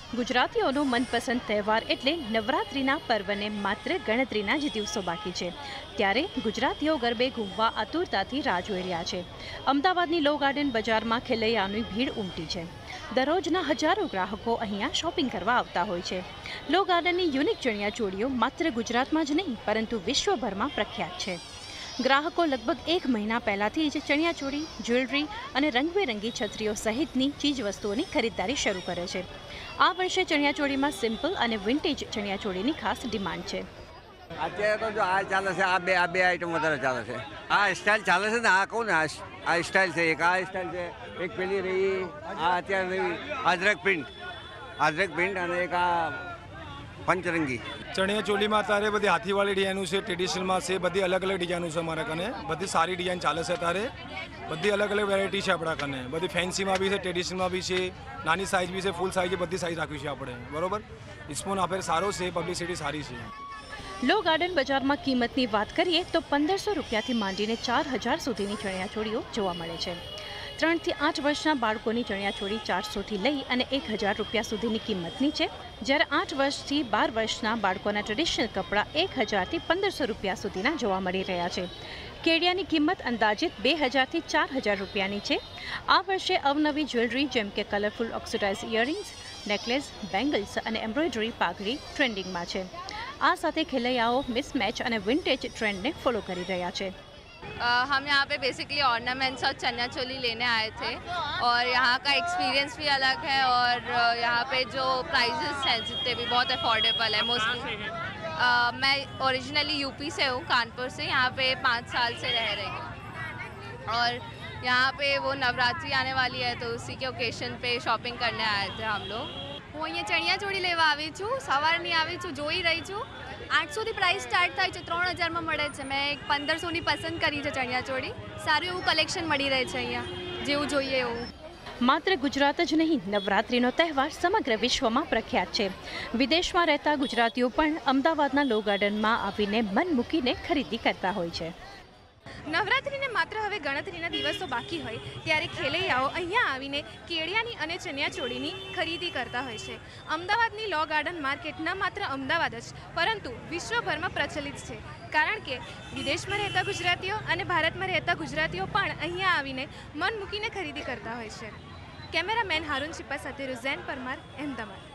ગુજરાતીઓનો મનપસંદ તહેવાર એટલે નવરાત્રિના પર્વને માત્ર ગણતરીના જ દિવસો બાકી છે ત્યારે ગુજરાતીઓ ગરબે ઘૂમવા આતુરતાથી રાહ જોઈ રહ્યા છે। અમદાવાદની લો ગાર્ડન બજારમાં ખેલૈયાઓની ભીડ ઉમટી છે। દરરોજના હજારો ગ્રાહકો અહીંયા શોપિંગ કરવા આવતા હોય છે। લો ગાર્ડનની યુનિક ચણિયાચોળીઓ માત્ર ગુજરાતમાં જ નહીં પરંતુ વિશ્વભરમાં પ્રખ્યાત છે। ગ્રાહકો લગભગ એક મહિના પહેલાથી જ ચણિયાચોળી, જ્વેલરી અને રંગબેરંગી છત્રીઓ સહિતની ચીજવસ્તુઓની ખરીદદારી શરૂ કરે છે। આ વર્ષે ચણિયાચોળીમાં સિમ્પલ અને વિન્ટેજ ચણિયાચોળીની ખાસ ડિમાન્ડ છે। અત્યારે તો જો આ ચાલે છે, આ બે આઈટમ વધારે ચાલે છે। આ સ્ટાઇલ ચાલે છે ને, આ કહું ને આ સ્ટાઇલ છે, એક આ સ્ટાઇલ છે, એક પેલી રહી આ અત્યારે રહી અજરક પ્રિન્ટ અને એક આ पंचरंगी चणियाचोली में अत्यारे बधी हाथीवाड़ी डिजाइनों से ट्रेडिशनल में से बधी अलग अलग डिजाइनों से अमारा कने बधी सारी डिजाइन चाले से अत्यारे बधी अलग अलग वेरायटी है अपना कने बधी फैंसी में भी है, ट्रेडिशनल में भी है, नानी साइज भी है, फूल साइज बधी साइज राखी है आपणे बरोबर। इसमें आपे सारो से पब्लिसिटी सारी है। लो गार्डन बजार में किंमतनी बात करिए तो 1500 રૂપિયાથી માંડીને 4000 સુધીની ચણિયાચોળીઓ જોવા મળે છે। 3 થી 8 વર્ષના બાળકોની ચણિયાચોળી 400 થી લઈ અને 1000 રૂપિયા સુધીની કિંમતની છે, જ્યારે 8 વર્ષથી 12 વર્ષના બાળકોના ટ્રેડિશનલ કપડાં 1000 થી 1500 રૂપિયા સુધીના જોવા મળી રહ્યા છે। કેડિયાની કિંમત અંદાજિત 2000 થી 4000 રૂપિયાની છે। આ વર્ષે અવનવી જ્વેલરી જેમ કે colourful oxidise earrings, necklace, bangles અને एम्ब्रॉयडरी पाघड़ी ट्रेंडिंग में है। आ साथे खेलैयाओ मिसमैच और विंटेज ट्रेंड ने फॉलो कर रहा है। हम यहाँ पे बेसिकली ऑर्नामेंट्स और चनिया-चोली लेने आए थे और यहाँ का एक्सपीरियंस भी अलग है और यहाँ पे जो प्राइजेस हैं जितने भी बहुत अफोर्डेबल है। मोस्टली मैं ओरिजिनली यूपी से हूँ, कानपुर से। यहाँ पे 5 साल से रह रही हूँ और यहाँ पे वो नवरात्रि आने वाली है तो उसी के ओकेशन पे शॉपिंग करने आए थे हम लोग। હું અહીંયા ચણિયાચોળી લેવા આવી છું, સવારની આવી છું, જોઈ રહી છું। 800થી પ્રાઇસ સ્ટાર્ટ થાય છે, 3000માં મળે છે। મેં એક 1500ની પસંદ કરી છે ચણિયાચોળી। સારું એવું કલેક્શન મળી રહે છે અહીંયા, જેવું જોઈએ એવું। मात्र गुजरात ज नहीं, नवरात्रिनो तहेवार समग्र विश्व में प्रख्यात है। विदेश में रहता गुजरातीओ पण अमदावादना लो गार्डन में आवीने मन मूकीने खरीदी करता होय छे। નવરાત્રિને માત્ર હવે ગણતરીના દિવસો બાકી હોય ત્યારે ખેલૈયાઓ અહીંયા આવીને કેડિયાની અને ચણિયાચોળીની ખરીદી કરતા હોય છે। અમદાવાદની લો ગાર્ડન માર્કેટ ન માત્ર અમદાવાદ જ પરંતુ વિશ્વભરમાં પ્રચલિત છે, કારણ કે વિદેશમાં રહેતા ગુજરાતીઓ અને ભારતમાં રહેતા ગુજરાતીઓ પણ અહીંયા આવીને મન મૂકીને ખરીદી કરતા હોય છે। કેમેરામેન હારૂન ચિપ્પા સાથે રુઝેન પરમાર, અહેમદાબાદ।